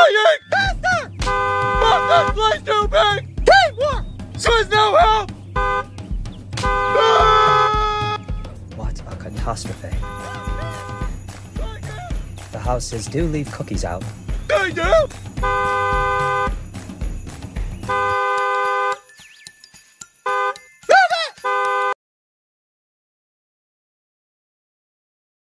dying! Faster! Fuck, this place too big! Teamwork! There's no help! What a catastrophe. The houses do leave cookies out. They do?